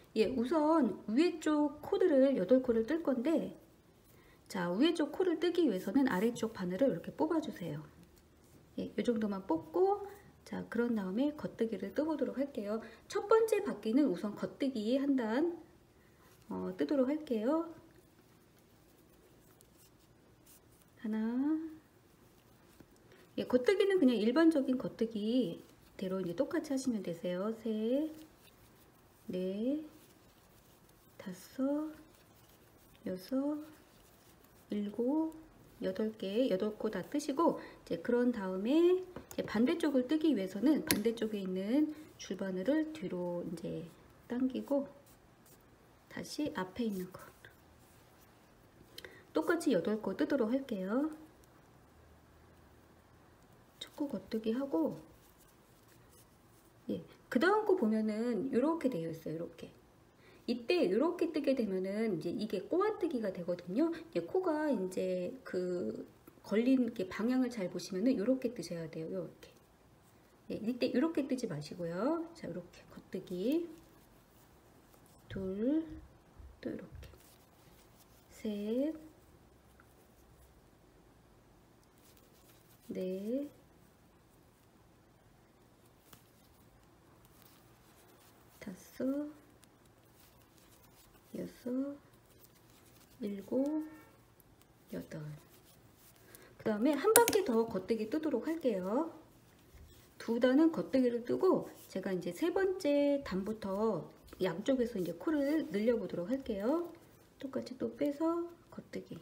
예, 우선 위에 쪽 코드를 8코를 뜰 건데, 자, 위에 쪽 코를 뜨기 위해서는 아래쪽 바늘을 이렇게 뽑아주세요. 예, 이 정도만 뽑고, 자, 그런 다음에 겉뜨기를 떠보도록 할게요. 첫 번째 바퀴는 우선 겉뜨기 한 단 뜨도록 할게요. 하나. 예, 겉뜨기는 그냥 일반적인 겉뜨기대로 이제 똑같이 하시면 되세요. 셋, 넷, 다섯, 여섯, 일곱, 8개, 8코 다 뜨시고, 이제 그런 다음에 이제 반대쪽을 뜨기 위해서는 반대쪽에 있는 줄바늘을 뒤로 이제 당기고 다시 앞에 있는 거 똑같이 8코 뜨도록 할게요. 첫 코 겉뜨기 하고, 예, 그 다음 거 보면은 이렇게 되어 있어요. 이렇게. 이때 이렇게 뜨게 되면은 이제 이게 꼬아뜨기가 되거든요. 이제 코가 이제 그 걸린 게 방향을 잘 보시면은 이렇게 뜨셔야 돼요. 이렇게. 예, 이때 이렇게 뜨지 마시고요. 자, 이렇게 겉뜨기. 둘, 또 이렇게. 셋, 넷, 다섯, 여섯, 일곱, 여덟. 그 다음에 한 바퀴 더 겉뜨기 뜨도록 할게요. 두 단은 겉뜨기를 뜨고, 제가 이제 세 번째 단부터 양쪽에서 이제 코를 늘려보도록 할게요. 똑같이 또 빼서 겉뜨기.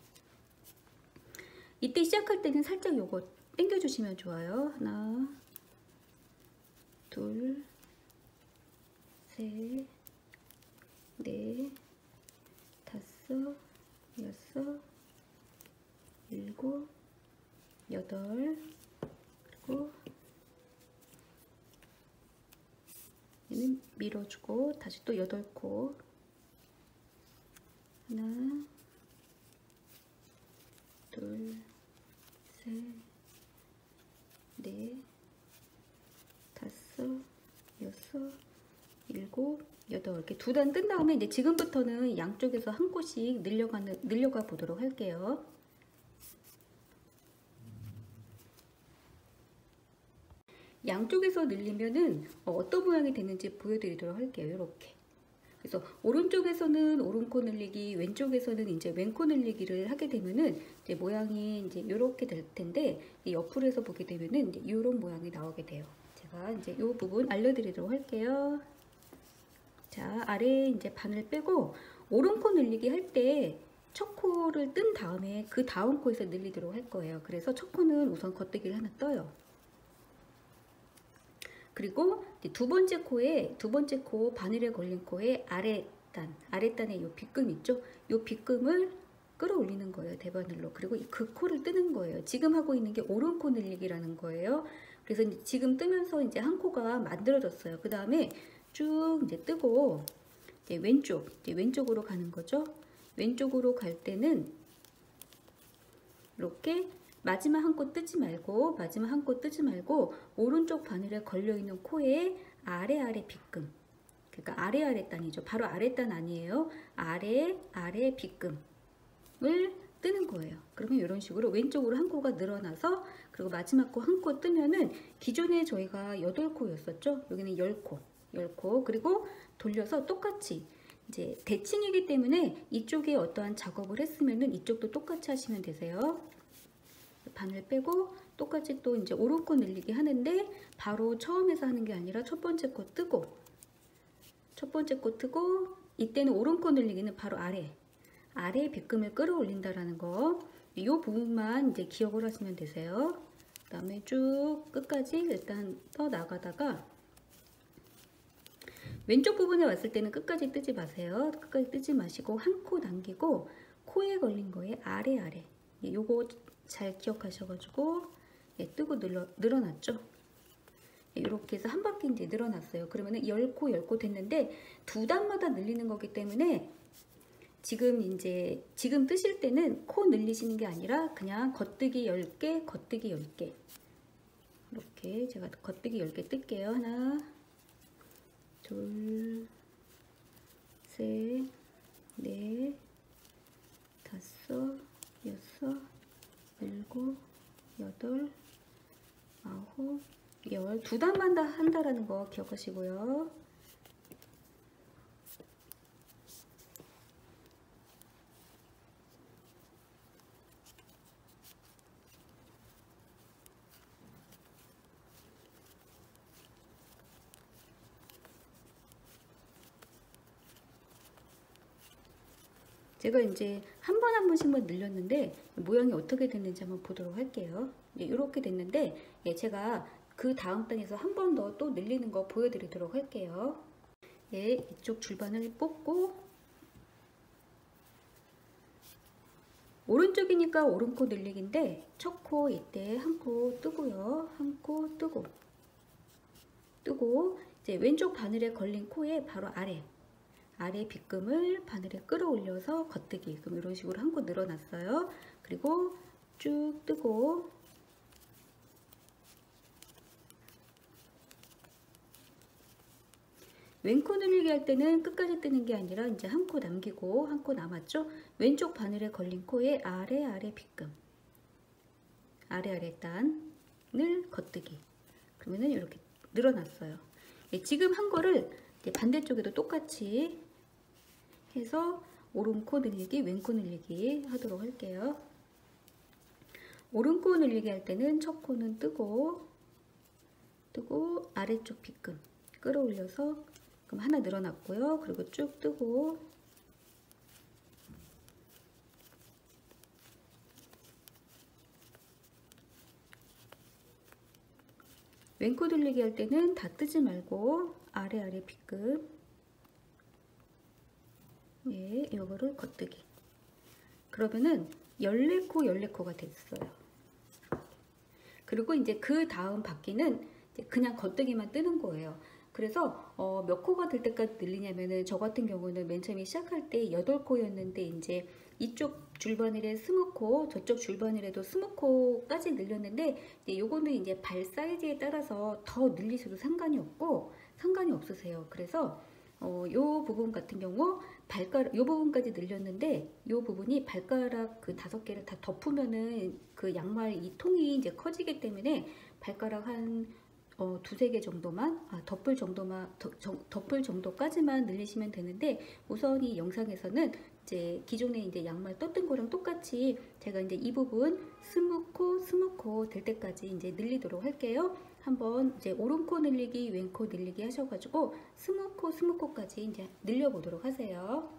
이때 시작할 때는 살짝 요거 당겨주시면 좋아요. 하나, 둘, 셋, 넷, 다섯, 여섯, 일곱, 여덟, 그리고 얘는 밀어주고 다시 또 8코. 하나, 둘, 셋, 넷, 다섯, 여섯, 일곱, 여덟. 이렇게 두 단 뜬 다음에 이제 지금부터는 양쪽에서 한 코씩 늘려가 보도록 할게요. 양쪽에서 늘리면은 어떤 모양이 되는지 보여드리도록 할게요. 이렇게. 그래서 오른쪽에서는 오른코 늘리기, 왼쪽에서는 이제 왼코 늘리기를 하게 되면은 이제 모양이 이제 이렇게 될 텐데, 이 옆으로 해서 보게 되면은 이제 이런 모양이 나오게 돼요. 제가 이제 이 부분 알려드리도록 할게요. 자, 아래 이제 바늘 빼고 오른코 늘리기 할 때 첫 코를 뜬 다음에 그 다음 코에서 늘리도록 할 거예요. 그래서 첫 코는 우선 겉뜨기를 하나 떠요. 그리고 두 번째 코 바늘에 걸린 코의 아랫단에 이 빗금 있죠? 이 빗금을 끌어올리는 거예요. 대바늘로. 그리고 그 코를 뜨는 거예요. 지금 하고 있는 게 오른코 늘리기라는 거예요. 그래서 이제 지금 뜨면서 이제 한 코가 만들어졌어요. 그 다음에 쭉 이제 뜨고 이제 왼쪽으로 가는 거죠. 왼쪽으로 갈 때는 이렇게 마지막 한 코 뜨지 말고 오른쪽 바늘에 걸려있는 코에 아래 빗금, 그러니까 아래 단이죠. 바로 아래 단 아니에요. 아래 빗금을 뜨는 거예요. 그러면 이런 식으로 왼쪽으로 한 코가 늘어나서, 그리고 마지막 코 한 코 뜨면은 기존에 저희가 8코였었죠. 여기는 10코. 그리고 돌려서 똑같이 이제 대칭이기 때문에 이쪽에 어떠한 작업을 했으면은 이쪽도 똑같이 하시면 되세요. 바늘 빼고 똑같이 또 이제 오른코 늘리기 하는데, 바로 처음에서 하는 게 아니라 첫 번째 코 뜨고 이때는 오른코 늘리기는 바로 아래 빗금을 끌어올린다라는 거, 이 부분만 이제 기억을 하시면 되세요. 그 다음에 쭉 끝까지 일단 떠 나가다가 왼쪽 부분에 왔을 때는 끝까지 뜨지 마세요. 끝까지 뜨지 마시고 한 코 남기고 코에 걸린 거에 아래 요거 잘 기억하셔가지고, 예, 뜨고 늘어났죠. 예, 이렇게 해서 한 바퀴 이제 늘어났어요. 그러면은 10코 됐는데 두 단마다 늘리는 거기 때문에 지금 뜨실 때는 코 늘리시는 게 아니라 그냥 겉뜨기 10개, 겉뜨기 10개. 이렇게 제가 겉뜨기 10개 뜰게요. 하나, 둘, 셋, 넷, 다섯, 여섯, 일곱, 여덟, 아홉, 열. 두 단만 다 한다라는 거 기억하시고요. 제가 이제 한 번 한 번씩만 늘렸는데 모양이 어떻게 됐는지 한번 보도록 할게요. 이렇게 됐는데 제가 그 다음 단에서 한 번 더 또 늘리는 거 보여드리도록 할게요. 이쪽 줄반을 뽑고 오른쪽이니까 오른코 늘리기인데 첫 코 이때 한 코 뜨고요. 한 코 뜨고 이제 왼쪽 바늘에 걸린 코에 바로 아래 빗금을 바늘에 끌어올려서 겉뜨기. 그럼 이런 식으로 한 코 늘어났어요. 그리고 쭉 뜨고 왼코 늘리기 할 때는 끝까지 뜨는 게 아니라 이제 한 코 남기고 한 코 남았죠. 왼쪽 바늘에 걸린 코에 아래 빗금, 아래 단을 겉뜨기. 그러면은 이렇게 늘어났어요. 지금 한 거를 이제 반대쪽에도 똑같이 해서 오른코 늘리기, 왼코 늘리기 하도록 할게요. 오른코 늘리기 할 때는 첫 코는 뜨고 아래쪽 빗금 끌어올려서 그럼 하나 늘어났고요. 그리고 쭉 뜨고 왼코 늘리기 할 때는 다 뜨지 말고 아래 빗금 이거를 겉뜨기. 그러면은 14코가 됐어요. 그리고 이제 그 다음 바퀴는 이제 그냥 겉뜨기만 뜨는 거예요. 그래서 몇 코가 될 때까지 늘리냐면은 저 같은 경우는 맨 처음에 시작할 때 8코였는데 이제 이쪽 줄바늘에 20코, 저쪽 줄바늘에도 20코까지 늘렸는데 요거는 이제 발 사이즈에 따라서 더 늘리셔도 상관이 없으세요. 그래서 요 부분 같은 경우 요 부분까지 늘렸는데 요 부분이 발가락 그 5개를 다 덮으면은 그 양말 이 통이 이제 커지기 때문에 발가락 한 두세 개 정도만 덮을 정도까지만 늘리시면 되는데 우선 이 영상에서는 이제 기존에 이제 양말 떴던 거랑 똑같이 제가 이제 이 부분 20코 될 때까지 이제 늘리도록 할게요. 한번 이제 오른코 늘리기, 왼코 늘리기 하셔가지고 20코까지 이제 늘려보도록 하세요.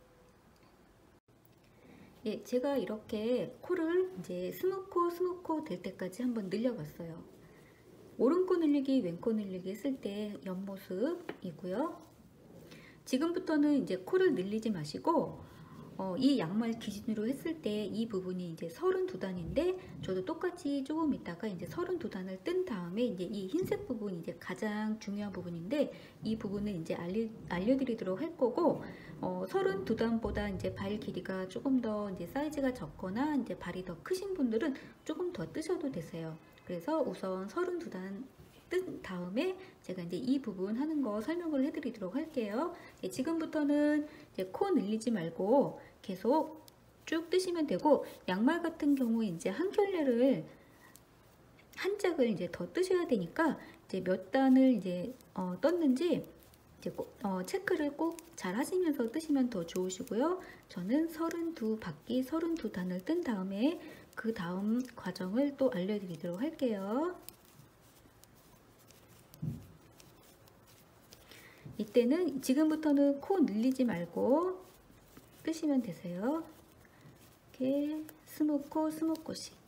제가 이렇게 코를 이제 20코 될 때까지 한번 늘려봤어요. 오른코 늘리기, 왼코 늘리기 했을 때 옆모습이고요. 지금부터는 이제 코를 늘리지 마시고 이 양말 기준으로 했을 때 이 부분이 이제 32단인데 저도 똑같이 조금 있다가 이제 32단을 뜬 다음에 이제 이 흰색 부분이 이제 가장 중요한 부분인데 이 부분은 이제 알려드리도록 할 거고 32단보다 이제 발 길이가 조금 더 이제 사이즈가 적거나 이제 발이 더 크신 분들은 조금 더 뜨셔도 되세요. 그래서 우선 32단 뜬 다음에 제가 이제 이 부분 하는 거 설명을 해드리도록 할게요. 지금부터는 이제 코 늘리지 말고 계속 쭉 뜨시면 되고 양말 같은 경우 이제 한 켤레를 한 짝을 이제 더 뜨셔야 되니까 이제 몇 단을 이제 떴는지 이제 체크를 꼭 잘 하시면서 뜨시면 더 좋으시고요. 저는 32바퀴 32단을 뜬 다음에 그 다음 과정을 또 알려드리도록 할게요. 이때는 지금부터는 코 늘리지 말고 뜨시면 되세요. 이렇게 20코씩